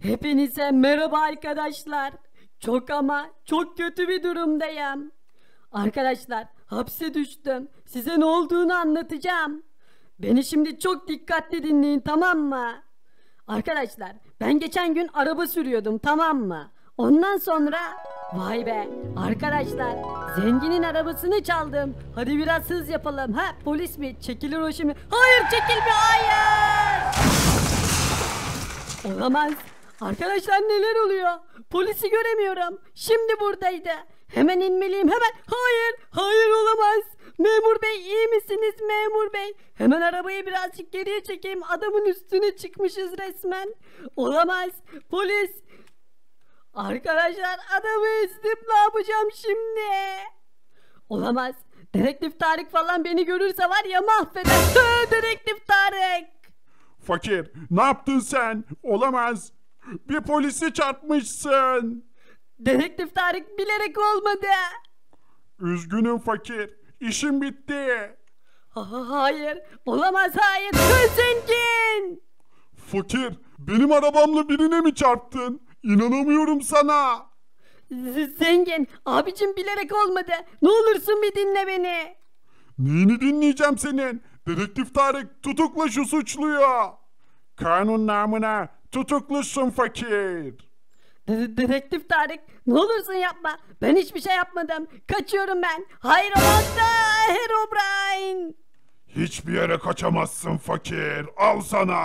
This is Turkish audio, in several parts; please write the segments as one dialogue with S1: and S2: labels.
S1: Hepinize merhaba arkadaşlar. Çok ama çok kötü bir durumdayım. Arkadaşlar hapse düştüm. Size ne olduğunu anlatacağım. Beni şimdi çok dikkatli dinleyin, tamam mı? Arkadaşlar ben geçen gün araba sürüyordum, tamam mı? Ondan sonra vay be arkadaşlar, zenginin arabasını çaldım. Hadi biraz hız yapalım. Ha, polis mi? Çekilir o şimdi. Hayır, çekilme, hayır. Olamaz. Arkadaşlar neler oluyor? Polisi göremiyorum. Şimdi buradaydı. Hemen inmeliyim, hemen. Hayır, hayır, olamaz. Memur bey, iyi misiniz memur bey? Hemen arabayı birazcık geriye çekeyim. Adamın üstüne çıkmışız resmen. Olamaz. Polis. Arkadaşlar adamı ezdim, ne yapacağım şimdi? Olamaz. Dedektif Tarık falan beni görürse var ya mahveder. Dedektif Tarık.
S2: Fakir, ne yaptın sen? Olamaz. Bir polisi çarpmışsın.
S1: Dedektif Tarık, bilerek olmadı.
S2: Üzgünüm fakir. İşim bitti.
S1: Hayır, olamaz, hayır. Zengin.
S2: Fakir, benim arabamla birine mi çarptın? İnanamıyorum sana.
S1: Zengin, abicim bilerek olmadı. Ne olursun bir dinle beni.
S2: Neyini dinleyeceğim senin? Dedektif Tarık, tutukla şu suçluyu. Kanun namına tutuklusun fakir.
S1: Dedektif Tarık, ne olursun yapma. Ben hiçbir şey yapmadım. Kaçıyorum ben. Hayır, olamaz da Herobrine.
S2: Hiçbir yere kaçamazsın fakir. Al sana.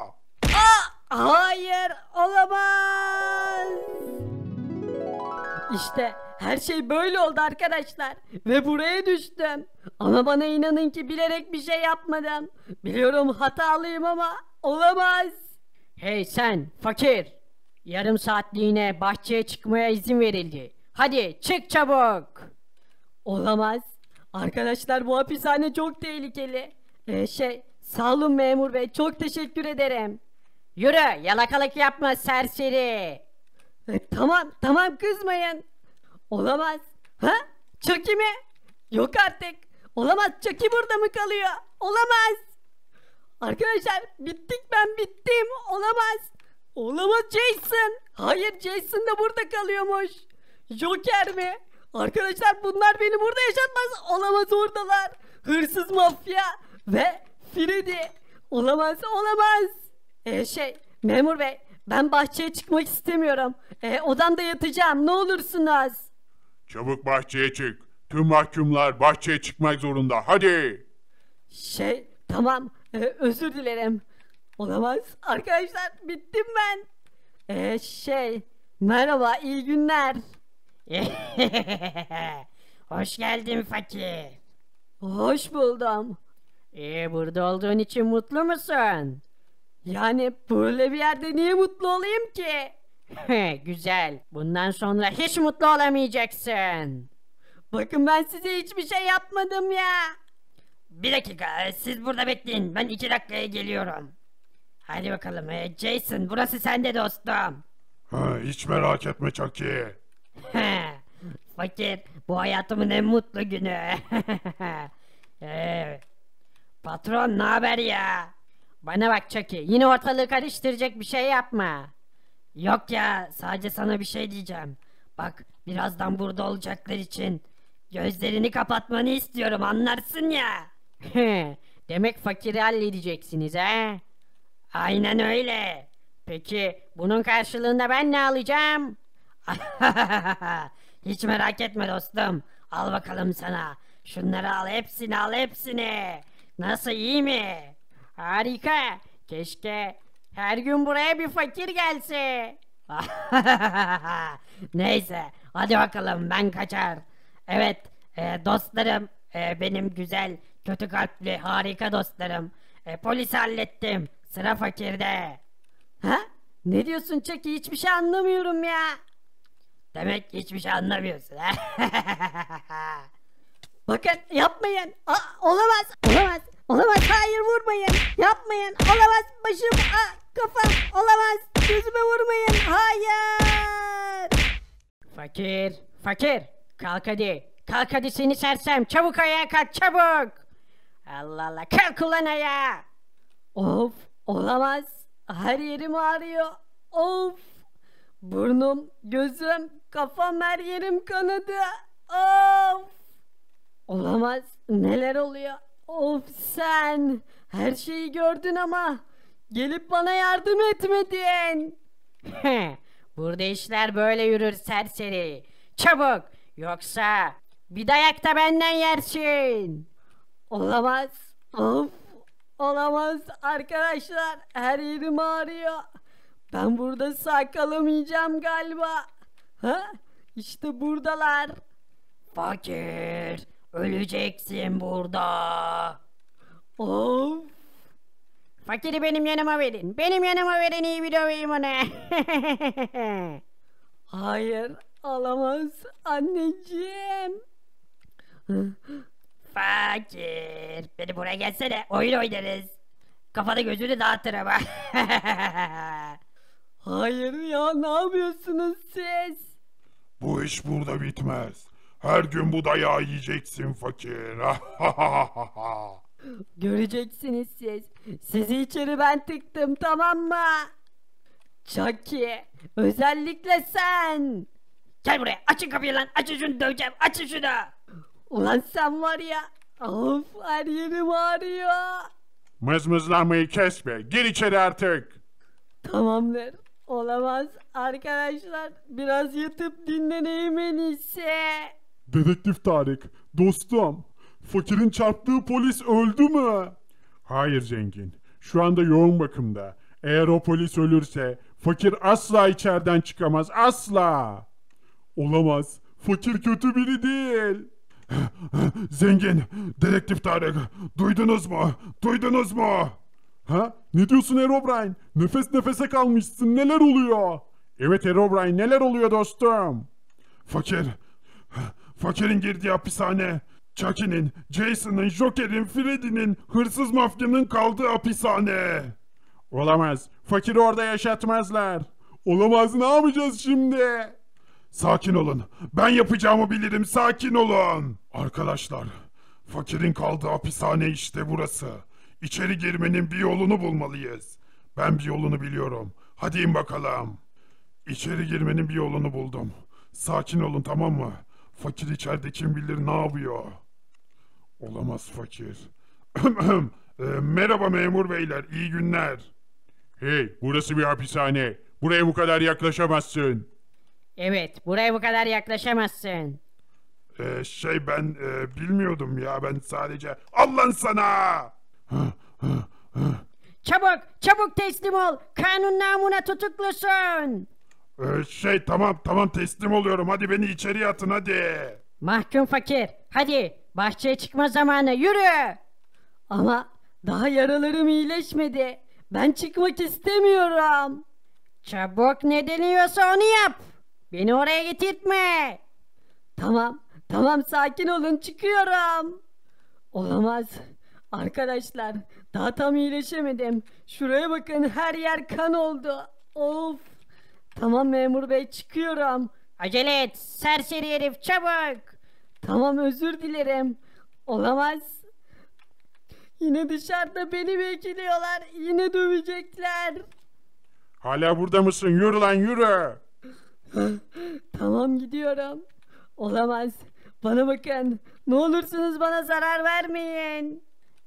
S1: Hayır, olamaz. İşte her şey böyle oldu arkadaşlar. Ve buraya düştüm. Ama bana inanın ki bilerek bir şey yapmadım. Biliyorum hatalıyım ama olamaz. Hey sen fakir. Yarım saatliğine bahçeye çıkmaya izin verildi. Hadi çık çabuk. Olamaz. Arkadaşlar bu hapishane çok tehlikeli. Sağ olun memur bey, çok teşekkür ederim. Yürü, yalakalık yapma serseri. Tamam kızmayın. Olamaz. Ha? Chucky mi? Yok artık. Olamaz, Chucky burada mı kalıyor? Olamaz. Arkadaşlar bittik, ben bittim. Olamaz. Olamaz, Jason. Hayır, Jason da burada kalıyormuş. Joker mi? Arkadaşlar bunlar beni burada yaşatmaz. Olamaz, oradalar. Hırsız mafya ve Freddy. Olamaz. Memur bey, ben bahçeye çıkmak istemiyorum. Odamda yatacağım, ne olursunuz.
S2: Çabuk bahçeye çık. Tüm mahkumlar bahçeye çıkmak zorunda. Hadi.
S1: Tamam, özür dilerim. Olamaz. Arkadaşlar bittim ben. Merhaba, iyi günler.
S3: Hoş geldin fakir.
S1: Hoş buldum.
S3: Burada olduğun için mutlu musun?
S1: Yani böyle bir yerde niye mutlu olayım ki?
S3: Güzel. Bundan sonra hiç mutlu olamayacaksın.
S1: Bakın ben size hiçbir şey yapmadım ya.
S3: Bir dakika, siz burada bekleyin. Ben 2 dakikaya geliyorum. Hadi bakalım. Jason, burası sende dostum.
S2: Hiç merak etme Chucky.
S3: Fakir, bu hayatımın en mutlu günü. Patron, ne haber ya? Bana bak Chucky, yine ortalığı karıştıracak bir şey yapma. Yok ya, sadece sana bir şey diyeceğim. Bak, birazdan burada olacaklar için gözlerini kapatmanı istiyorum, anlarsın ya.
S1: Demek fakiri halledeceksiniz he?
S3: Aynen öyle. Peki bunun karşılığında ben ne alacağım? Hiç merak etme dostum. Al bakalım sana. Şunları al, hepsini al, hepsini. Nasıl, iyi mi?
S1: Harika. Keşke her gün buraya bir fakir gelse.
S3: Neyse, hadi bakalım, ben kaçar. Evet, dostlarım, benim güzel, kötü kalpli, harika dostlarım. Polisi hallettim. Sıra fakirde.
S1: Ha? Ne diyorsun Chucky? Hiçbir şey anlamıyorum ya.
S3: Demek hiçbir şey anlamıyorsun.
S1: Bakın yapmayın. Olamaz. Hayır, vurmayın. Yapmayın. Olamaz. Başım, kafam. Olamaz. Gözüme vurmayın. Hayır.
S3: Fakir. Kalk hadi. Kalk hadi seni sersem. Çabuk ayağa kalk, çabuk. Allah Allah, kalk ulan ayağa.
S1: Of, olamaz. Her yerim ağrıyor. Of. Burnum, gözüm, kafam, her yerim kanadı. Of! Olamaz. Neler oluyor? Of sen. Her şeyi gördün ama gelip bana yardım etmedin.
S3: Burada işler böyle yürür serseri. Çabuk, yoksa bir dayak da benden yersin.
S1: Olamaz. Of. Olamaz arkadaşlar. Her yerim ağrıyor. Ben burada sağ kalamayacağım galiba. Ha? İşte buradalar.
S3: Fakir, öleceksin burada.
S1: Of.
S3: Fakiri benim yanıma verin. Benim yanıma verin, iyi bir döveyim onu.
S1: Hayır. Olamaz. Anneciğim.
S3: Fakir, beni buraya gelsene, oyun oynarız. Kafanı gözünü dağıtırım.
S1: Hayır ya, ne yapıyorsunuz siz?
S2: Bu iş burada bitmez. Her gün bu dayağı yiyeceksin fakir.
S1: Göreceksiniz siz. Sizi içeri ben tıktım, tamam mı? Chucky, özellikle sen.
S3: Gel buraya, açın kapıyı lan, açın şunu, döveceğim, açın şunu.
S1: Ulan sen var ya. Of, her yerim ağrıyor.
S2: Mızmızlanmayı kes be. Gir içeri artık.
S1: Tamamdır. Olamaz. Arkadaşlar biraz yatıp dinleneyim en iyisi.
S2: Dedektif Tarık, dostum. Fakirin çarptığı polis öldü mü? Hayır zengin. Şu anda yoğun bakımda. Eğer o polis ölürse fakir asla içeriden çıkamaz. Asla. Olamaz. Fakir kötü biri değil. Zengin, dedektif Tarık. Duydunuz mu? Duydunuz mu? Ha? Ne diyorsun Herobrine? Nefes nefese kalmışsın. Neler oluyor? Evet Herobrine, neler oluyor dostum? Fakirin girdiği hapishane. Chucky'nin, Jason'ın, Joker'in, Freddy'nin, hırsız mafyanın kaldığı hapishane. Olamaz. Fakiri orada yaşatmazlar. Olamaz. Ne yapacağız şimdi? Sakin olun. Ben yapacağımı bilirim. Sakin olun. Arkadaşlar, fakirin kaldığı hapishane işte burası. İçeri girmenin bir yolunu bulmalıyız. Ben bir yolunu biliyorum. Hadi in bakalım. İçeri girmenin bir yolunu buldum. Sakin olun, tamam mı? Fakir içeride kim bilir ne yapıyor. Olamaz fakir. Merhaba memur beyler, iyi günler. Hey, burası bir hapishane. Buraya bu kadar yaklaşamazsın.
S3: Evet, buraya bu kadar yaklaşamazsın.
S2: Ben bilmiyordum ya, ben sadece... Allah'ın sana!
S3: Çabuk, çabuk teslim ol. Kanun namına tutuklusun.
S2: Tamam teslim oluyorum. Hadi beni içeriye atın hadi.
S3: Mahkum fakir, hadi bahçeye çıkma zamanı, yürü.
S1: Ama daha yaralarım iyileşmedi. Ben çıkmak istemiyorum.
S3: Çabuk, ne deniyorsa onu yap. Beni oraya getirtme.
S1: Tamam sakin olun, çıkıyorum. Olamaz. Arkadaşlar daha tam iyileşemedim. Şuraya bakın, her yer kan oldu. Of. Tamam memur bey, çıkıyorum.
S3: Acele et, serseri herif, çabuk.
S1: Tamam, özür dilerim. Olamaz. Yine dışarıda beni bekliyorlar. Yine dövecekler.
S2: Hala burada mısın? Yürü lan yürü.
S1: Tamam, gidiyorum. Olamaz. Bana bakın. Ne olursunuz bana zarar vermeyin.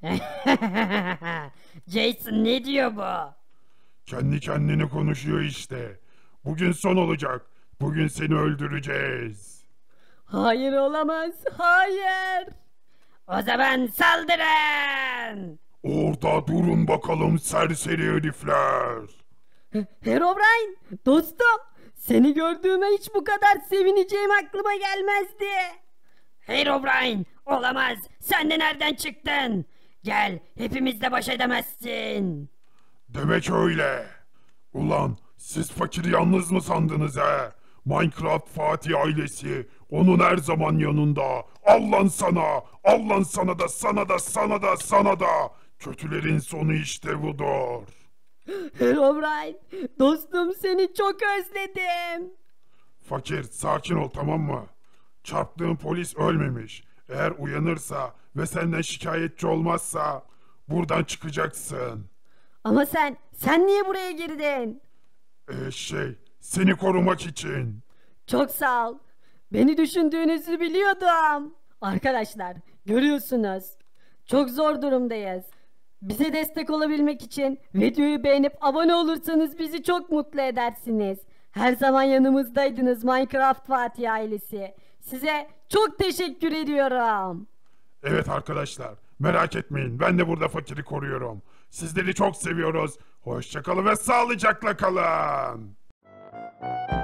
S3: Jason, ne diyor bu?
S2: Kendi kendine konuşuyor işte. Bugün son olacak. Bugün seni öldüreceğiz.
S1: Hayır, olamaz. Hayır.
S3: O zaman saldırın.
S2: Orada durun bakalım serseri herifler.
S1: Herobrine, dostum. Seni gördüğüme hiç bu kadar sevineceğim aklıma gelmezdi.
S3: Herobrine, olamaz. Sen de nereden çıktın? Gel, hepimizle baş edemezsin.
S2: Demek öyle. Ulan siz fakiri yalnız mı sandınız he? Minecraft Fatih ailesi onun her zaman yanında. Allah'ın sana, Allah'ın sana da sana da sana da sana da. Kötülerin sonu işte budur.
S1: Herobrine, dostum, seni çok özledim.
S2: Fakir sakin ol, tamam mı? Çarptığın polis ölmemiş. Eğer uyanırsa ve senden şikayetçi olmazsa buradan çıkacaksın.
S1: Ama sen niye buraya girdin?
S2: Seni korumak için.
S1: Çok sağ ol. Beni düşündüğünüzü biliyordum. Arkadaşlar görüyorsunuz. Çok zor durumdayız. Bize destek olabilmek için videoyu beğenip abone olursanız bizi çok mutlu edersiniz. Her zaman yanımızdaydınız Minecraft Fatih ailesi. Size çok teşekkür ediyorum.
S2: Evet arkadaşlar, merak etmeyin, ben de burada fakiri koruyorum. Sizleri çok seviyoruz. Hoşça kalın ve sağlıcakla kalın.